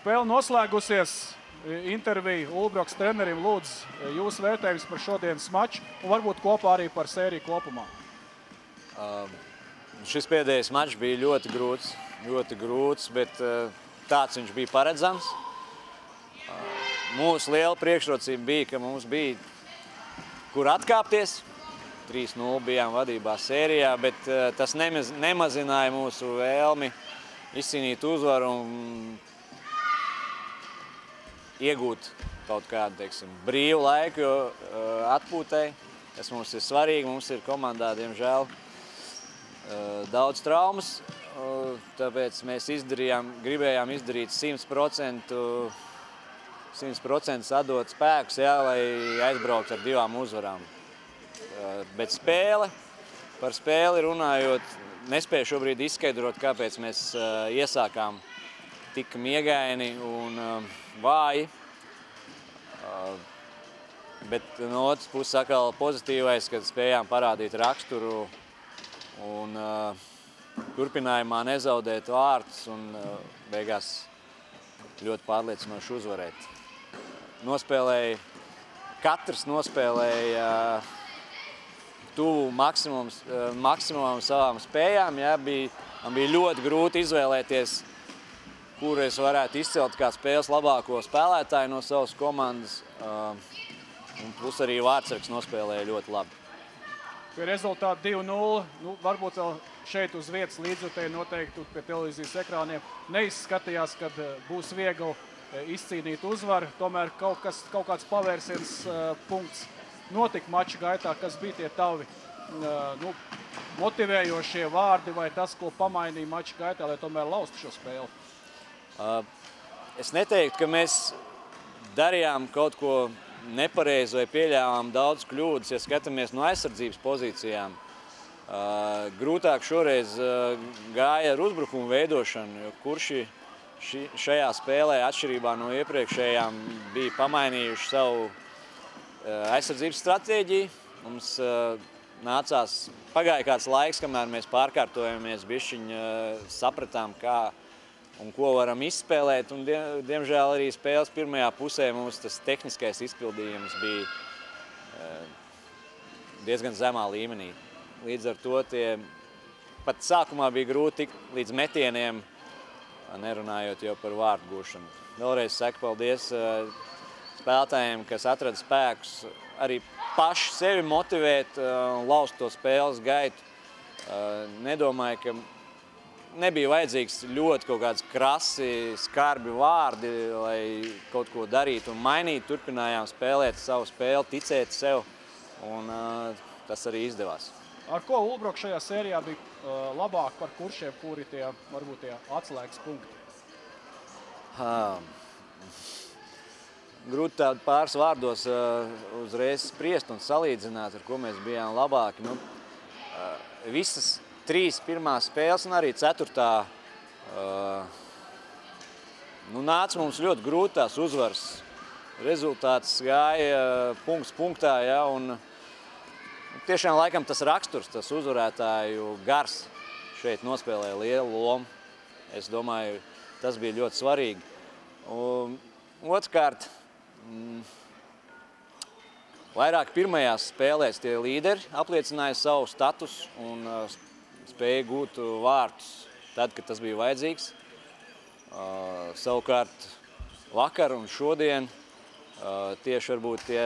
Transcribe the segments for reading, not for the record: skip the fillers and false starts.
Spēle noslēgusies. Intervija Ulbroks trenerim lūdzu jūsu vērtējums par šodienas maču un varbūt kopā arī par sēriju kopumā. Šis pēdējais mačs bija ļoti grūts, bet tāds viņš bija paredzams. Mūsu liela priekšrocība bija, ka mums bija kur atkāpties. 3-0 bijām vadībā sērijā, bet tas nemazināja mūsu vēlmi izcīnīt uzvaru un iegūt kaut kādu, teiksim, brīvu laiku, jo atpūtei, kas mums ir svarīgi, mums ir komandā, diemžēl, daudz traumas, tāpēc mēs gribējām izdarīt 100% atdot spēkus, lai aizbrauktu ar 2 uzvarām. Bet par spēli runājot, nespēju šobrīd izskaidrot, kāpēc mēs iesākām tik miegaini un vāji. Bet no otras puses atkal pozitīvais, kad spējām parādīt raksturu un turpinājumā nezaudēt vārtus un beigās ļoti pārliecinoši uzvarēt. Katrs nospēlēja tuvu maksimumam savām spējām. Man bija ļoti grūti izvēlēties, kuru es varētu izcelt kā spēles labāko spēlētāju no savas komandas. Un plus arī Vārtsargs nospēlēja ļoti labi. Pie rezultāta 2-0, varbūt vēl šeit uz vietas līdzjutēji noteikti pie televīzijas ekrāniem neizskatījās, kad būs viegli izcīnīt uzvaru. Tomēr kaut kāds pavērsiens punkts notika mača gaitā, kas bija tie tavi motivējošie vārdi vai tas, ko pamainīja mača gaitā, lai tomēr laustu šo spēli? Es neteiktu, ka mēs darījām kaut ko nepareizi vai pieļāvām daudz kļūdas, ja skatāmies no aizsardzības pozīcijām. Grūtāk šoreiz gāja ar uzbrukumu veidošanu, jo kurši šajā spēlē, atšķirībā no iepriekšējām, bija pamainījuši savu aizsardzības stratēģiju. Mums pagāja kāds laiks, kamēr mēs pārkārtojamies, bišķiņ sapratām, kā un ko varam izspēlēt. Un, diemžēl arī spēles pirmajā pusē mums tas tehniskais izpildījums bija diezgan zemā līmenī. Līdz ar to pat sākumā bija grūti tikt līdz metieniem, nerunājot jau par vārdu gūšanu. Vēlreiz saku paldies spēlētājiem, kas atrada spēkus arī paši sevi motivēt un laust to spēles gaitu. Nedomāju, ka nebija vajadzīgs ļoti kaut kāds krasi, skarbi vārdi, lai kaut ko darītu un mainītu. Turpinājām spēlēt savu spēli, ticēt sev, un tas arī izdevās. Ar ko Ulbroks šajā sērijā bija labāk, par kuršiem, kuri varbūt tie atslēgas punkti? Grūti tādu pāris vārdos uzreiz spriest un salīdzināt, ar ko mēs bijām labāki. Visas 3 pirmās spēles un arī 4. Nāca mums ļoti grūti tās uzvaras. Rezultāts gāja punkts punktā, ja, un tiešām laikam tas raksturs, tas uzvarētāju gars šeit nospēlēja lielu lomu. Es domāju, tas bija ļoti svarīgi. Otrkārt, vairāk pirmajās spēlēs tie līderi apliecināja savu statusu un spēja gūt vārtus tad, kad tas bija vajadzīgs. Savukārt vakar un šodien tieši varbūt tie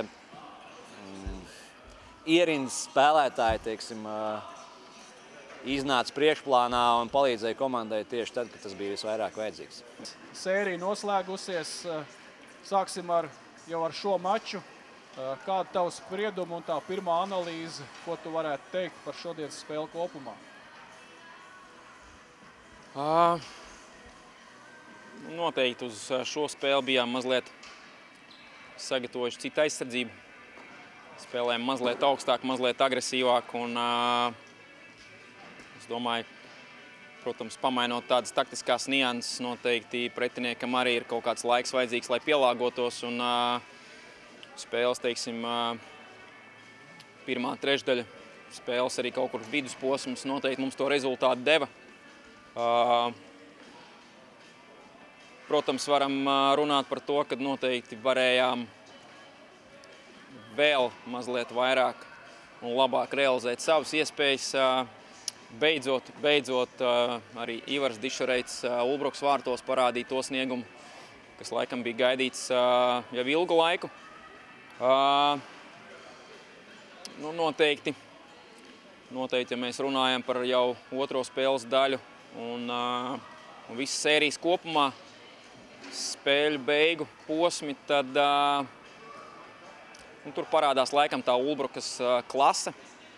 ierindas spēlētāji, teiksim, iznāca priekšplānā un palīdzēja komandai tieši tad, kad tas bija visvairāk vajadzīgs. Sērija noslēgusies. Sāksim jau ar šo maču. Kāda tava sprieduma un tā pirmā analīze, ko tu varētu teikt par šodienas spēli kopumā? Noteikti uz šo spēli bijām mazliet sagatavojuši citu aizsardzību. Spēlējām mazliet augstāk, mazliet agresīvāk un es domāju, protams, pamainot tādas taktiskās nianses, noteikti pretiniekam arī ir kaut kāds laiks vajadzīgs, lai pielāgotos un spēles, teiksim, pirmā trešdaļa spēles arī kaut kur vidusposms noteikti mums to rezultātu deva. protams, varam runāt par to, ka noteikti varējām vēl mazliet vairāk un labāk realizēt savas iespējas. Beidzot arī Ivars Dišareits Ulbrukas vārtos parādīja to sniegumu, kas laikam bija gaidīts jau ilgu laiku. Nu, noteikti, ja mēs runājam par jau otro spēles daļu un visas sērijas kopumā, spēļu beigu posmi, tad tur parādās laikam tā Ulbrukas klase,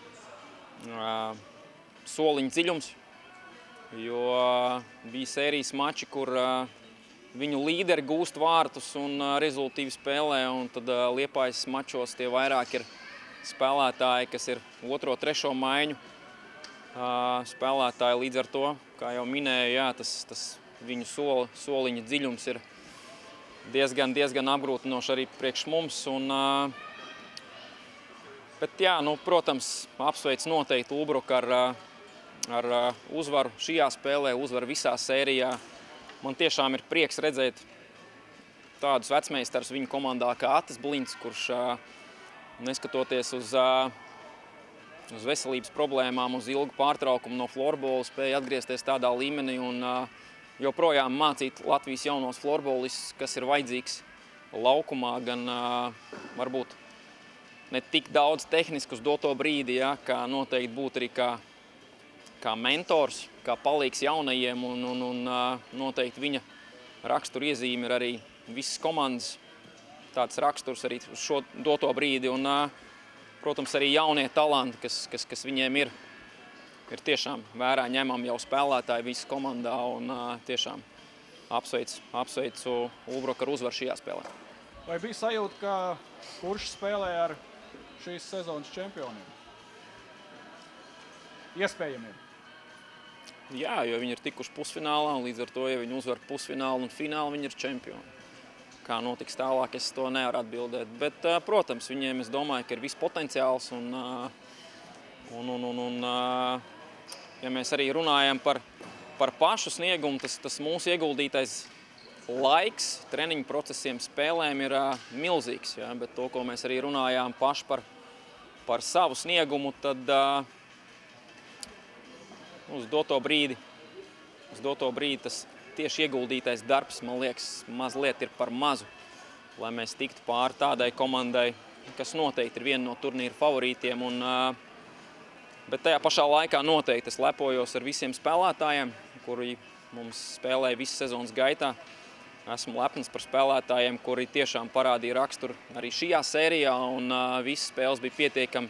soliņa dziļums, jo bija sērijas mači, kur viņu līderi gūst vārtus un rezultīvi spēlē, un tad Liepājas mačos tie vairāk ir spēlētāji, kas ir otro, trešo maiņu spēlētāji. Līdz ar to, kā jau minēju, jā, tas viņu soliņa dziļums ir diezgan apgrūtinoši arī priekš mums. Bet jā, nu, protams, apsveic noteikti Ulbruku ar uzvaru šajā spēlē, uzvaru visā sērijā. Man tiešām ir prieks redzēt tādus vecmeistarus viņu komandā kā Atis Blints, kurš neskatoties uz veselības problēmām, uz ilgu pārtraukumu no florbola, spēja atgriezties tādā līmenī un joprojām mācīt Latvijas jaunos florbolistus, kas ir vajadzīgs laukumā, gan varbūt ne tik daudz tehnisku uz doto brīdi, ja, kā noteikti būt arī kā mentors, kā palīgs jaunajiem, un noteikti viņa rakstura iezīme ir arī visas komandas tāds raksturs arī uz šo doto brīdi. Un, protams, arī jaunie talanti, kas viņiem ir tiešām vērā ņemami jau spēlētāji visas komandā, un tiešām apsveicu Ulbruku ar uzvaru šajā spēlē. Vai bija sajūta, ka kurš spēlē ar šīs sezonas čempioniem? Iespējamiem. Jā, jo viņi ir tikuši pusfinālā, un līdz ar to, ja viņi uzvar pusfinālu un finālu, viņi ir čempioni. Kā notiks tālāk, es to nevaru atbildēt. Bet, protams, viņiem, es domāju, ka ir viss potenciāls, un ja mēs arī runājam par pašu sniegumu, tas mūsu ieguldītais laiks treniņu procesiem, spēlēm ir milzīgs. Ja? Bet to, ko mēs arī runājām paši par savu sniegumu, tad uz doto brīdi tas tieši ieguldītais darbs, man liekas, mazliet ir par mazu, lai mēs tiktu pāri tādai komandai, kas noteikti ir viena no turnīra favorītiem. Bet tajā pašā laikā noteikti es lepojos ar visiem spēlētājiem, kuri mums spēlēja visu sezonas gaitā. Esmu lepns par spēlētājiem, kuri tiešām parādīja raksturu arī šajā sērijā, un visas spēles bija pietiekami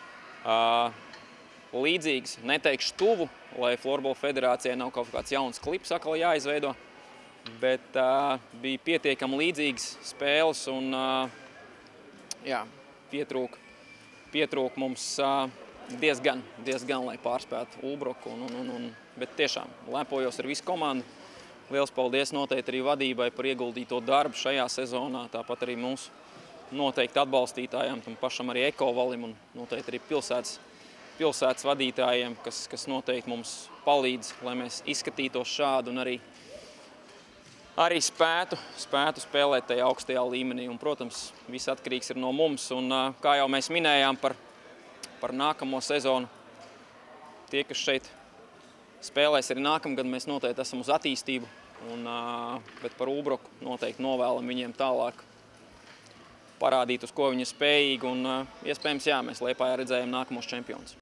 līdzīgas, neteikšu tuvu, lai Florbola federācijai nav kaut kāds jauns klips atkal jāizveido, bet bija pietiekami līdzīgas spēles, un jā, pietrūk mums diezgan, lai pārspētu Ulbruku, bet tiešām lepojos ar visu komandu. Liels paldies noteikti arī vadībai par ieguldīto darbu šajā sezonā, tāpat arī mūsu noteikti atbalstītājiem, tam pašam arī Ekovalim un noteikti arī pilsētas vadītājiem, kas noteikti mums palīdz, lai mēs izskatītos šādi un arī spētu spēlēt tajā augstajā līmenī. Un, protams, viss atkarīgs ir no mums. Un, kā jau mēs minējām par nākamo sezonu, tie, kas šeit spēlēs arī nākamgad, mēs noteikti esam uz attīstību. Bet par Ulbruku noteikti novēlam viņiem tālāk parādīt, uz ko viņi ir spējīgi. Un, iespējams, jā, mēs Liepājā redzējām nākamos čempionus.